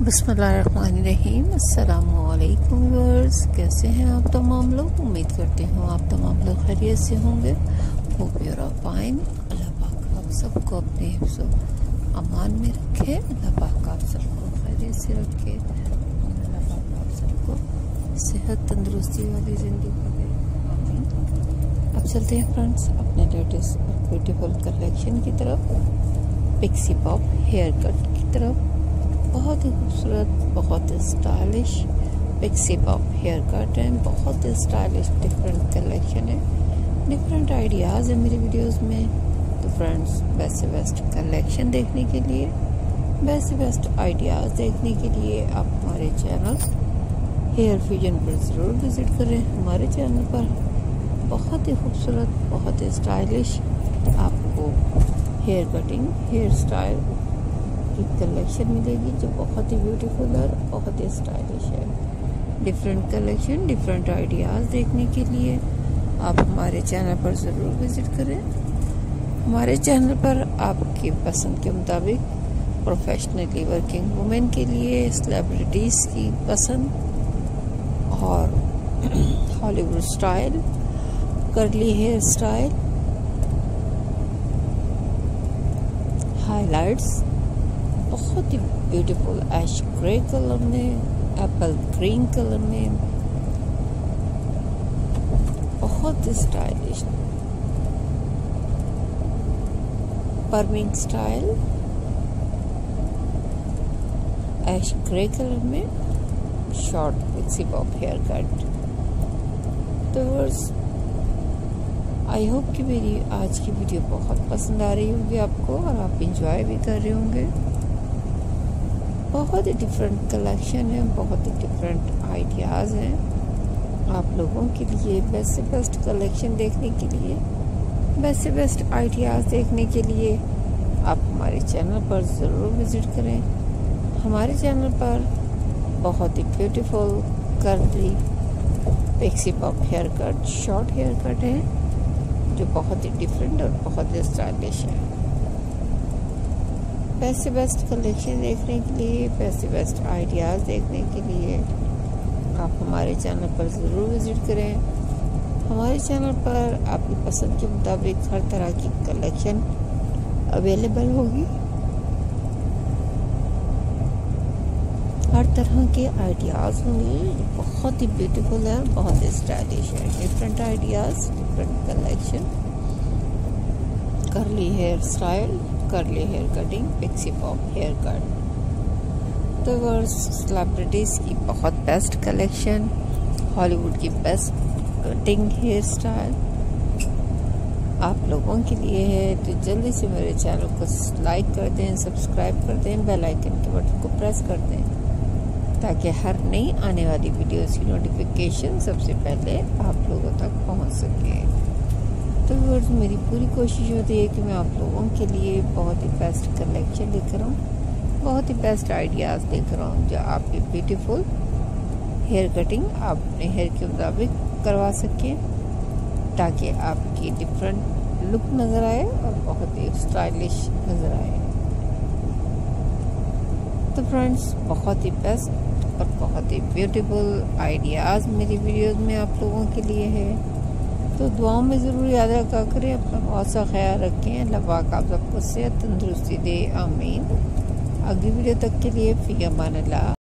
बिस्मिल्लाहिर्रहमानिर्रहीम। अस्सलामुअलैकुम व्यूअर्स, कैसे हैं आप तमाम लोग। उम्मीद करते हूँ आप तमाम लोग खैरियत से होंगे। Hope you are fine. अल्लाह पाक आप सबको अपने हिफ्ज़ो अमान में रखे। अल्लाह पाक आप सबको खैरियत से रखे। अल्लाह पाक आप सबको सेहत तंदुरुस्ती वाली ज़िंदगी दे। आमीन। अब चलते हैं फ्रेंड्स अपने लेटेस्ट और ब्यूटीफुल कलेक्शन की तरफ, पिक्सी पॉप हेयर कट की तरफ। बहुत ही खूबसूरत, बहुत ही stylish pixie pop hair cut है। बहुत ही स्टाइलिश डिफरेंट कलेक्शन है, डिफरेंट आइडियाज़ है मेरी वीडियोस में। तो फ्रेंड्स, बेस्ट से बेस्ट कलेक्शन देखने के लिए, बेस्ट से बेस्ट आइडियाज़ देखने के लिए आप हमारे चैनल हेयर फ्यूजन पर ज़रूर विज़िट करें। हमारे चैनल पर बहुत ही खूबसूरत, बहुत ही स्टाइलिश आपको हेयर कटिंग, हेयर स्टाइल की कलेक्शन मिलेगी जो बहुत ही ब्यूटीफुल और बहुत ही स्टाइलिश है। डिफरेंट कलेक्शन, डिफरेंट आइडियाज़ देखने के लिए आप हमारे चैनल पर ज़रूर विज़िट करें। हमारे चैनल पर आपकी पसंद के मुताबिक प्रोफेशनली वर्किंग वुमेन के लिए, सेलिब्रिटीज़ की पसंद और Hollywood style, curly hair style, highlights, बहुत ही ब्यूटीफुल ऐश ग्रे कलर में, एप्पल ग्रीन कलर में, बहुत ही stylish perming style, ash grey colour में short pixie pop hair cut. तो आई होप कि मेरी आज की वीडियो बहुत पसंद आ रही होगी आपको और आप इंजॉय भी कर रहे होंगे। बहुत ही डिफरेंट कलेक्शन है, बहुत ही डिफरेंट आइडियाज़ हैं आप लोगों के लिए। बेस्ट से बेस्ट कलेक्शन देखने के लिए, बेस्ट से बेस्ट आइडियाज़ देखने के लिए आप हमारे चैनल पर ज़रूर विज़िट करें। हमारे चैनल पर बहुत ही beautiful curly pixie pop hair cut, short hair cut है जो बहुत ही डिफरेंट और बहुत ही स्टाइलिश है। बेस्ट से बेस्ट कलेक्शन देखने के लिए, बेस्ट से बेस्ट आइडियाज़ देखने के लिए आप हमारे चैनल पर ज़रूर विज़िट करें। हमारे चैनल पर आपकी पसंद के मुताबिक हर तरह की कलेक्शन अवेलेबल होगी। हर तरह के आइडियाज़ होंगे जो बहुत ही ब्यूटीफुल है, बहुत ही स्टाइलिश है। Different ideas, different collection, curly hair style, curly hair cutting, pixie pop hair cut. तो सेलिब्रिटीज़ की बहुत बेस्ट कलेक्शन, हॉलीवुड की बेस्ट कटिंग हेयर स्टाइल आप लोगों के लिए है। तो जल्दी से मेरे चैनल को लाइक कर दें, सब्सक्राइब कर दें, बेल आइकन के बटन को प्रेस कर दें ताकि हर नई आने वाली वीडियोस की नोटिफिकेशन सबसे पहले आप लोगों तक पहुंच सके। तो व्यूअर्स, मेरी पूरी कोशिश होती है कि मैं आप लोगों के लिए बहुत ही बेस्ट कलेक्शन लेकर आऊँ, बहुत ही बेस्ट आइडियाज़ लेकर आऊँ जो आपकी ब्यूटीफुल हेयर कटिंग आप अपने हेयर के मुताबिक करवा सकें ताकि आपकी डिफरेंट लुक नज़र आए और बहुत ही स्टाइलिश नज़र आए। तो फ्रेंड्स, बहुत ही बेस्ट और बहुत ही ब्यूटीफुल आइडियाज़ मेरी वीडियोस में आप लोगों के लिए है। तो दुआओं में ज़रूर याद रखा करें, अपना बहुत सा ख्याल रखें। अल्लाह पाक आप सबको सेहत तंदुरुस्ती दे। आमीन। अगली वीडियो तक के लिए फ़ी अमान अल्लाह।